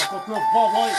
59 boy.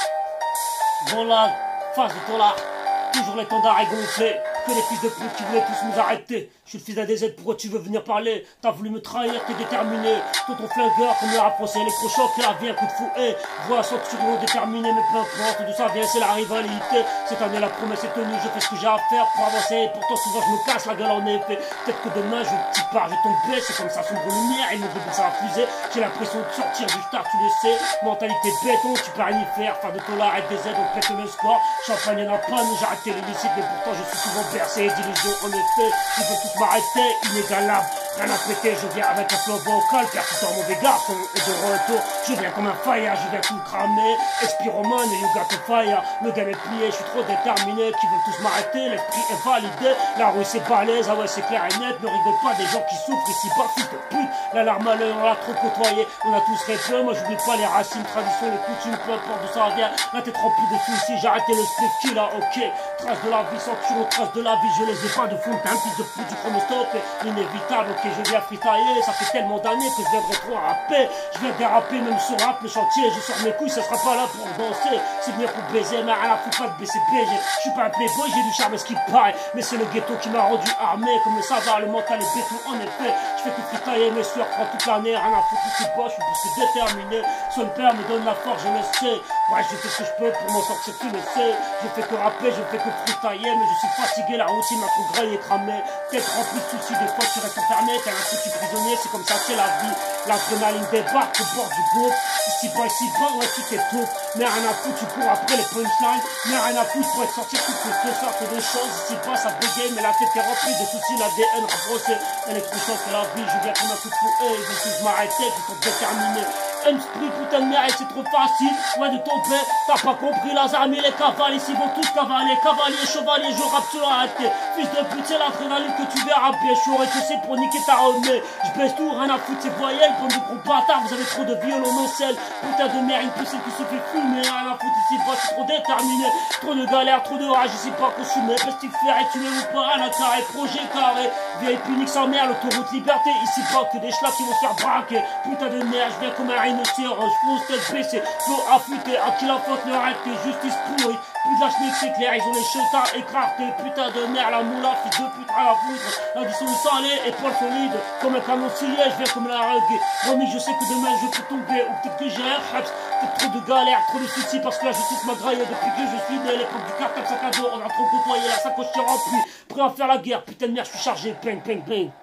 Volade, face de Tola. Toujours l'étendard est gonflé. Que les fils de pute qui voulaient tous nous arrêter. Je suis le fils d'un DZ, pourquoi tu veux venir parler? T'as voulu me trahir, t'es déterminé. Toi ton flingueur, comme le rapproché électrochoc, et la vie un coup de fouet. Voilà, sans toujours déterminé, mais peu importe, d'où ça vient, c'est la rivalité. Cette année, la promesse est tenue, je fais ce que j'ai à faire pour avancer. Pourtant, souvent, je me casse la gueule en effet. Peut-être que demain, je t'y pars, je tombe baisse, c'est comme ça, sombre lumière, et mon début, ça va fuser. J'ai l'impression de sortir du stade, tu le sais. Mentalité béton, tu peux rien y faire. Fin de Tola, arrête des aides, on pète le score. Champagne y'en a pas, mais j'ai arrêté l'illicite, mais pourtant, je suis souvent bercé d'illusions. En effet, ils veulent tous m'arrêter, inégalable. Rien à péter, je viens avec un flow vocal, percutant mauvais garçon. Et de retour, je viens comme un fire, je viens tout cramer. Expiromone et you got the fire. Le game est plié, je suis trop déterminé. Qui veulent tous m'arrêter, l'esprit est validé. La rue c'est balèze, ah ouais c'est clair et net. Ne rigole pas des gens qui souffrent ici bas, fils de pute. L'alarme à l'œil, on l'a trop côtoyé. On a tous rêvé, moi j'oublie pas les racines, traditions, les coutumes, peu importe d'où ça vient. La tête remplie de soucis, j'ai arrêté le split qui là, ok. Traces de la vie, ceinture, traces de la vie, je les ai pas de fond. T'es un fils de pute du chronostop, inévitable, ok, je viens freestyler. Ça fait tellement d'années que je viendrai trop rapper. Je viens déraper, même sur rap, le chantier. Je sors mes couilles, ça sera pas là pour danser. C'est bien pour baiser, mais rien à foutre pas de BCP. Je suis pas un playboy, j'ai du charme, ce qui paraît. Mais c'est le ghetto qui m'a rendu armé. Comme ça va, le mental est béton, en effet. Je fais que freestyler, mes sueurs prend toute l'année. Rien à foutre, je suis pas, je suis plus que déterminé. Son père me donne la force, je le sais. Ouais, je fais ce que je peux pour m'en sortir, tu le sais. Je fais que rapper, je fais que freestyler. Mais je suis fatigué, la routine m'a trop graillé, cramé. Tête remplie de soucis, des fois tu restes enfermé. T'es un foutu prisonnier, c'est comme ça, c'est la vie. L'adrénaline débarque au bord du groupe. Ici bas, ouais, tu t'étouffes. Mais rien à foutre, tu cours après les punchlines. Mais rien à foutre pour être sorti toutes les sortes de choses. Ici bas, ça bégaye, mais la tête est remplie de soucis. L'ADN rabrossé. Électrochoc, c'est la vie. Je viens comme un coup de fouet. Ils vont tous m'arrêter, ils sont déterminés. M-Sprit, putain de merde, c'est trop facile. Ouais, de ton père, t'as pas compris. Les armées, les cavaliers, ici vont tous cavaler. Cavaliers, chevaliers, je rappe sur la tête. Fils de pute, c'est l'adrénaline que tu verras bien. Je saurais que c'est pour niquer ta remet. Je baisse tout, rien à foutre, c'est voyelles. Bande de gros bâtards, vous avez trop de violons nocelles. Putain de merde, une poussée qui se fait fumer. Rien à foutre ici, pas, c'est trop déterminé. Trop de galères, trop de rage, ici pas consumé. Pestiféré, tu mets ou pas, un carré, projet carré. Vieille punique sans merde, l'autoroute liberté. Ici pas que des schlacs qui vont se faire braquer. Putain de merde, je viens comme un rhinocéros, fausse tête baissée, flot affûté, à qui la faute leur arrêter, justice pourrie, plus de la schnick c'est clair, ils ont les chetins écartés, putain de merde, la moula, fils de pute à la foudre, l'addition du salé, épaules solides, comme un canon scié, je viens comme la reggae, promis je sais que demain je peux tomber, ou peut-être que j'ai un haps, peut-être trop de galères, trop de soucis, parce que la justice m'a graillé depuis que je suis né, l'époque du cartable sac à dos, on a trop côtoyé, la sacoche est remplie, prêt à faire la guerre, putain de merde, je suis chargé, bang, bang, bang.